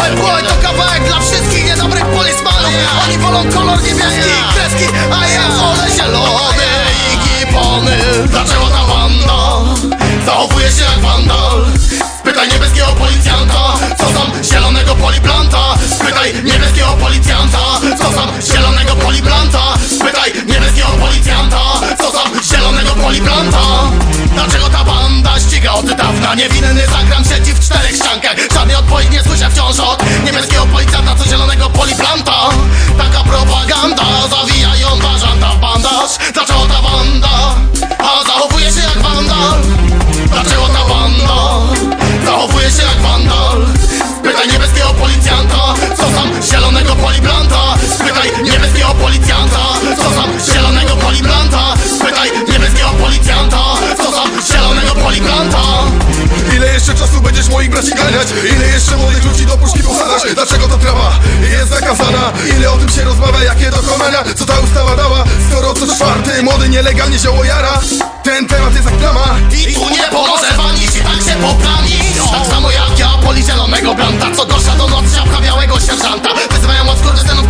Cały płoń to kawałek dla wszystkich niedobrych polismanów. Oni wolą kolor niebieski i kreski, a ja wolę zielony i gipony. Dlaczego ta banda zachowuje się jak wandal? Spytaj niebieskiego policjanta, co sam zielonego poliplanta. Spytaj niebieskiego policjanta, co sam zielonego poliplanta. Spytaj niebieskiego policjanta, co sam zielonego poliplanta. Dlaczego ta banda ściga od dawna niewinny zakręt siedzi w 4 ściankach? Żadnej odpowiedzi nie słyszę wciąż od niebieskiego policjanta, co zielonego poliplanta. Taka propaganda zawija ją bażanta w bandaż. Dlaczego ta banda zachowuje się jak wandal? Dlaczego ta banda zachowuje się jak wandal? Spytaj niebieskiego policjanta, co sam zielonego poliplanta. Spytaj niebieskiego policjanta, co sam zielonego poliplanta. Spytaj niebieskiego policjanta, co sam zielonego poliplanta. Ile jeszcze czasu będziesz moich braci ganiać? Ile jeszcze młodych ludzi do puszki posadasz? Dlaczego ta trawa jest zakazana? Ile o tym się rozmawia? Jakie dokonania? Co ta ustawa dała? Skoro co 4 młody nielegalnie zioło jara. Ten temat jest jak plama i tu nie pomoże wam nic, i tak się poplani. Tak samo jak ja poli zielonego branta, co gorsza do nocy, białego sierżanta. Wyzywają od skurwysynów